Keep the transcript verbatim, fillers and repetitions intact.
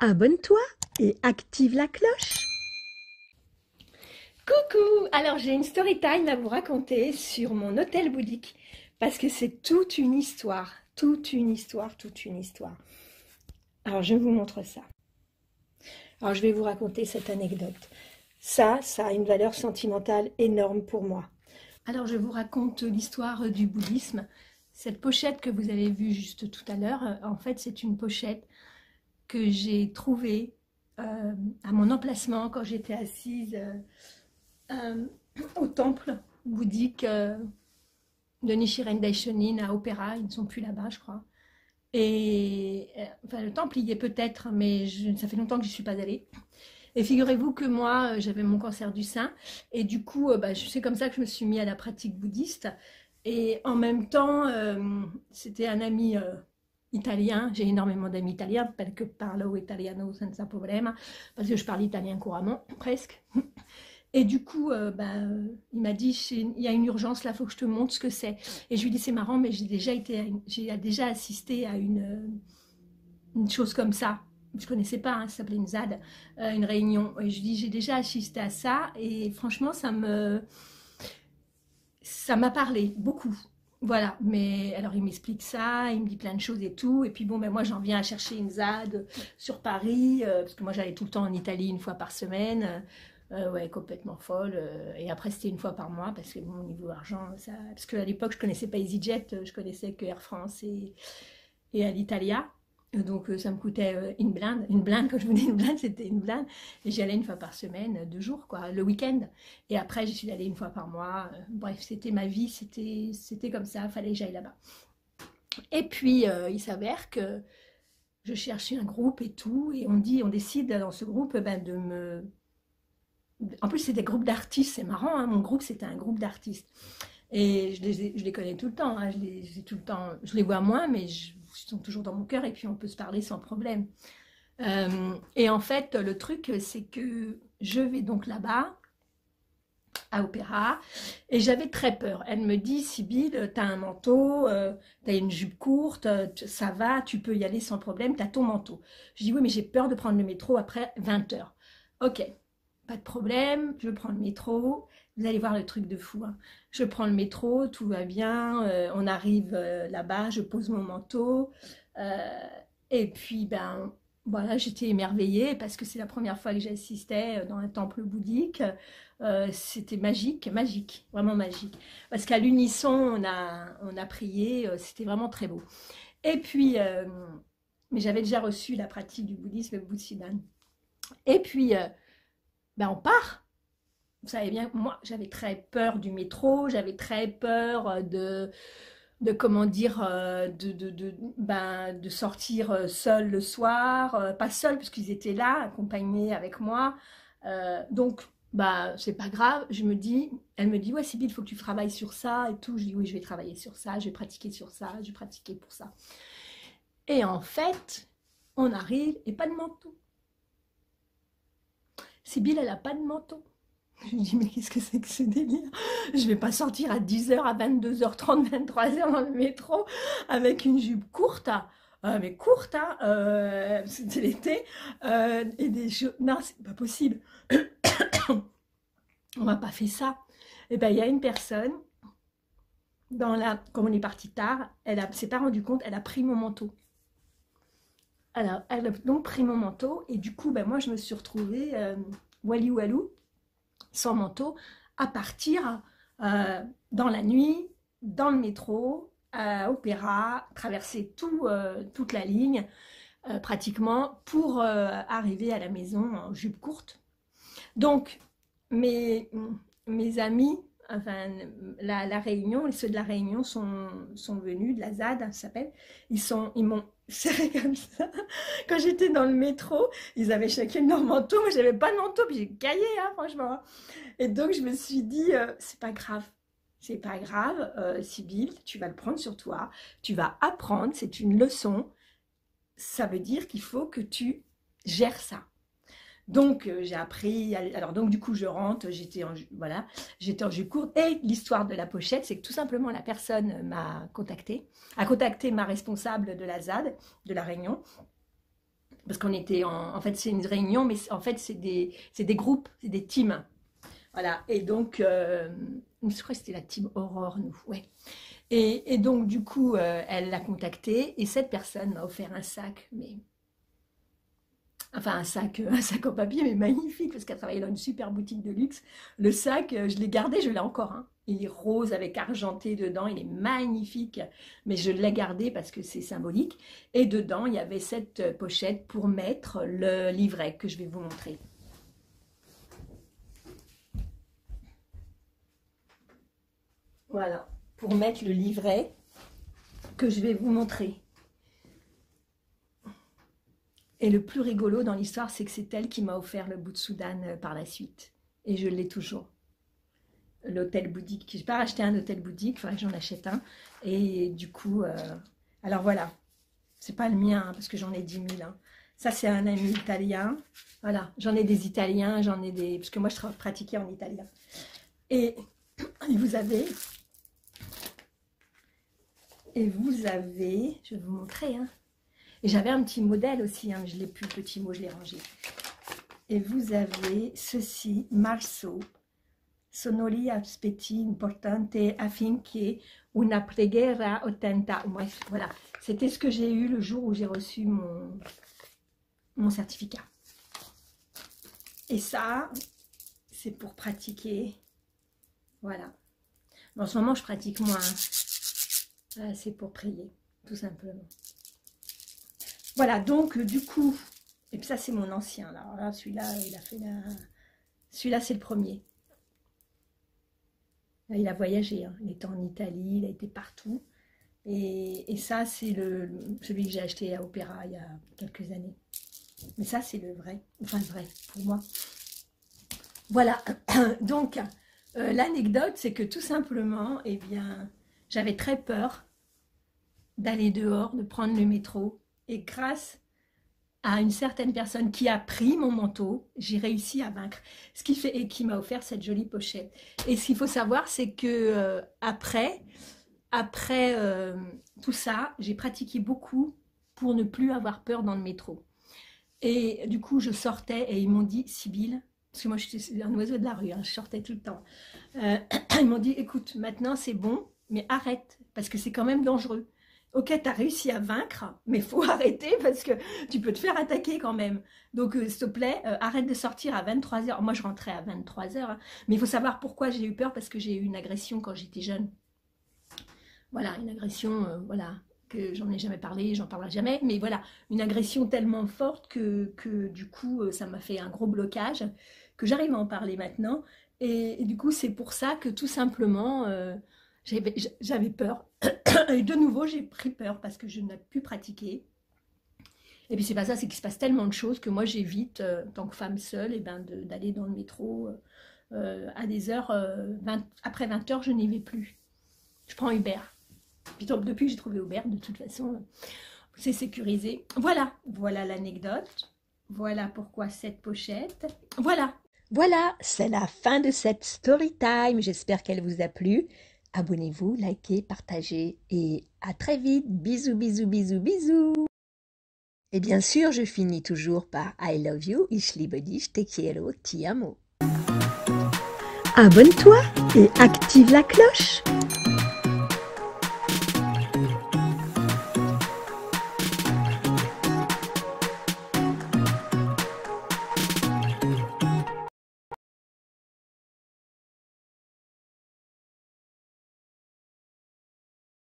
Abonne-toi et active la cloche. Coucou! Alors j'ai une story time à vous raconter sur mon hôtel bouddhique parce que c'est toute une histoire, toute une histoire, toute une histoire. Alors je vous montre ça. Alors je vais vous raconter cette anecdote. Ça, ça a une valeur sentimentale énorme pour moi. Alors je vous raconte l'histoire du bouddhisme. Cette pochette que vous avez vue juste tout à l'heure, en fait c'est une pochette que j'ai trouvée euh, à mon emplacement quand j'étais assise euh, euh, au temple bouddhique euh, de Nichiren Daishonin à Opéra. Ils ne sont plus là-bas, je crois. Et euh, enfin, le temple y est peut-être, mais je, ça fait longtemps que je n'y suis pas allée. Et figurez-vous que moi, euh, j'avais mon cancer du sein, et du coup, euh, bah, c'est comme ça que je me suis mis à la pratique bouddhiste. Et en même temps, euh, c'était un ami euh, italien, j'ai énormément d'amis italiens, parce que parlo italiano senza problema, parce que je parle italien couramment, presque. Et du coup, euh, bah, euh, il m'a dit, il y a une urgence, là, il faut que je te montre ce que c'est. Et je lui ai dit, c'est marrant, mais j'ai déjà été, j'ai déjà assisté à une, une chose comme ça. Je ne connaissais pas, hein, ça s'appelait une Z A D, euh, une réunion. Et je lui dis, j'ai déjà assisté à ça, et franchement, ça me, ça m'a parlé beaucoup. Voilà, mais alors il m'explique ça, il me dit plein de choses et tout, et puis bon, ben moi j'en viens à chercher une Z A D sur Paris, euh, parce que moi j'allais tout le temps en Italie une fois par semaine, euh, ouais, complètement folle, euh, et après c'était une fois par mois, parce que bon, au niveau argent, ça, parce qu'à l'époque je connaissais pas EasyJet, je connaissais que Air France et, et Alitalia, donc euh, ça me coûtait euh, une blinde, une blinde, quand je vous dis une blinde, c'était une blinde, et j'y allais une fois par semaine, deux jours, quoi, le week-end, et après j'y suis allée une fois par mois, euh, bref, c'était ma vie, c'était c'était comme ça, fallait que j'aille là-bas. Et puis euh, il s'avère que je cherchais un groupe et tout, et on dit, on décide dans ce groupe ben, de me... En plus c'est des groupes d'artistes, c'est marrant, hein, mon groupe c'était un groupe d'artistes, et je les, je les connais tout le temps, hein, je, les, je, les tout le temps, je les vois moins, mais je, ils sont toujours dans mon cœur, et puis on peut se parler sans problème. Euh, et en fait, le truc, c'est que je vais donc là-bas, à Opéra, et j'avais très peur. Elle me dit, Sybille, t'as un manteau, euh, t'as une jupe courte, euh, ça va, tu peux y aller sans problème, t'as ton manteau. Je dis, oui, mais j'ai peur de prendre le métro après vingt heures. Ok, pas de problème, je prends le métro. Vous allez voir le truc de fou, hein. Je prends le métro, tout va bien, euh, on arrive euh, là-bas, je pose mon manteau, euh, et puis, ben, voilà, j'étais émerveillée parce que c'est la première fois que j'assistais dans un temple bouddhique. Euh, c'était magique, magique, vraiment magique. Parce qu'à l'unisson, on a, on a prié, euh, c'était vraiment très beau. Et puis, euh, mais j'avais déjà reçu la pratique du bouddhisme, le Bodhisattva. Et puis, euh, ben on part. Vous savez bien, moi, j'avais très peur du métro, j'avais très peur de, de comment dire, euh, de, de, de, ben, de sortir seule le soir, euh, pas seule parce qu'ils étaient là, accompagnés avec moi. Euh, donc, bah, c'est pas grave. Je me dis, elle me dit, ouais, Sybille, il faut que tu travailles sur ça et tout. Je dis, oui, je vais travailler sur ça, je vais pratiquer sur ça, je vais pratiquer pour ça. Et en fait, on arrive et pas de manteau. Sybille, elle a pas de manteau. Je me dis, mais qu'est-ce que c'est que ce délire? Je vais pas sortir à dix heures, à vingt-deux heures trente, vingt-trois heures dans le métro avec une jupe courte, euh, mais courte, hein, euh, c'était l'été, euh, et des choses. Non, c'est pas possible. On m'a pas fait ça. Et ben, il y a une personne, dans la, comme on est parti tard, elle s'est pas rendue compte, elle a pris mon manteau. Alors, elle a donc pris mon manteau, et du coup, ben, moi, je me suis retrouvée euh, wali walou, sans manteau, à partir euh, dans la nuit, dans le métro, à Opéra, traverser tout, euh, toute la ligne, euh, pratiquement, pour euh, arriver à la maison en jupe courte. Donc, mes, mes amis, enfin, la, la Réunion, ceux de la Réunion sont, sont venus, de la Z A D, ça s'appelle, ils sont, ils m'ont serré comme ça. Quand j'étais dans le métro, ils avaient chacun leur manteau, moi j'avais pas de manteau, puis j'ai caillé, hein, franchement. Et donc je me suis dit, euh, c'est pas grave, c'est pas grave, euh, Sybille, tu vas le prendre sur toi, tu vas apprendre, c'est une leçon, ça veut dire qu'il faut que tu gères ça. Donc euh, j'ai appris, alors donc du coup je rentre, j'étais en, voilà, j'étais en jupe courte, et l'histoire de la pochette, c'est que tout simplement la personne m'a contacté, a contacté ma responsable de la Z A D, de la Réunion, Parce qu'on était en... En fait, c'est une réunion, mais en fait, c'est des, c'est des groupes, c'est des teams. Voilà. Et donc, euh, je crois que c'était la team Aurore, nous. Ouais. Et, et donc, du coup, euh, elle l'a contacté. Et cette personne m'a offert un sac, mais... Enfin, un sac, un sac en papier, mais magnifique, parce qu'elle travaillait dans une super boutique de luxe. Le sac, je l'ai gardé, je l'ai encore. Hein. Il est rose avec argenté dedans, il est magnifique, mais je l'ai gardé parce que c'est symbolique. Et dedans, il y avait cette pochette pour mettre le livret que je vais vous montrer. Voilà, pour mettre le livret que je vais vous montrer. Et le plus rigolo dans l'histoire, c'est que c'est elle qui m'a offert le bout de Soudane par la suite. Et je l'ai toujours. L'hôtel bouddhique. Je n'ai pas racheté un hôtel bouddhique, il faudrait que j'en achète un. Et du coup, euh, alors voilà. C'est pas le mien, hein, parce que j'en ai dix mille. Hein. Ça, c'est un ami italien. Voilà, j'en ai des italiens, j'en ai des... Parce que moi, je pratiquais en italien. Et, et vous avez... Et vous avez... Je vais vous montrer, hein. Et j'avais un petit modèle aussi, hein, je l'ai plus, le petit mot, je l'ai rangé. Et vous avez ceci, Marceau. Sono lì aspetti importante affinché una preghiera ottenta. Voilà, c'était ce que j'ai eu le jour où j'ai reçu mon, mon certificat. Et ça, c'est pour pratiquer. Voilà. En ce moment, je pratique moins. Hein. C'est pour prier, tout simplement. Voilà, donc du coup, et puis ça c'est mon ancien, là, alors là celui-là, il a fait la... Celui-là c'est le premier. Là, il a voyagé, hein. Il était en Italie, il a été partout. Et, et ça c'est le celui que j'ai acheté à Opéra il y a quelques années. Mais ça c'est le vrai, enfin le vrai pour moi. Voilà, donc euh, l'anecdote c'est que tout simplement, eh bien, j'avais très peur d'aller dehors, de prendre le métro. Et grâce à une certaine personne qui a pris mon manteau, j'ai réussi à vaincre. Ce qui fait et qui m'a offert cette jolie pochette. Et ce qu'il faut savoir, c'est que euh, après, après euh, tout ça, j'ai pratiqué beaucoup pour ne plus avoir peur dans le métro. Et du coup, je sortais et ils m'ont dit, Sybille, parce que moi je suis un oiseau de la rue, hein, je sortais tout le temps. Euh, ils m'ont dit, écoute, maintenant c'est bon, mais arrête, parce que c'est quand même dangereux. Ok, tu as réussi à vaincre, mais il faut arrêter parce que tu peux te faire attaquer quand même. Donc, euh, s'il te plaît, euh, arrête de sortir à vingt-trois heures. Moi, je rentrais à vingt-trois heures. Hein. Mais il faut savoir pourquoi j'ai eu peur, parce que j'ai eu une agression quand j'étais jeune. Voilà, une agression, euh, voilà, que j'en ai jamais parlé, j'en parlerai jamais. Mais voilà, une agression tellement forte que, que du coup, euh, ça m'a fait un gros blocage, que j'arrive à en parler maintenant. Et, et du coup, c'est pour ça que tout simplement... Euh, J'avais peur. Et de nouveau, j'ai pris peur parce que je n'ai plus pratiqué. Et puis, c'est pas ça, c'est qu'il se passe tellement de choses que moi, j'évite, euh, en tant que femme seule, et ben, d'aller dans le métro euh, à des heures, euh, vingt, après vingt heures, je n'y vais plus. Je prends Uber. Puis, donc, depuis que j'ai trouvé Uber, de toute façon, c'est sécurisé. Voilà, voilà l'anecdote. Voilà pourquoi cette pochette. Voilà. Voilà, c'est la fin de cette story time. J'espère qu'elle vous a plu. Abonnez-vous, likez, partagez et à très vite. Bisous, bisous, bisous, bisous. Et bien sûr, je finis toujours par I love you, ich liebe dich, te quiero, ti amo. Abonne-toi et active la cloche.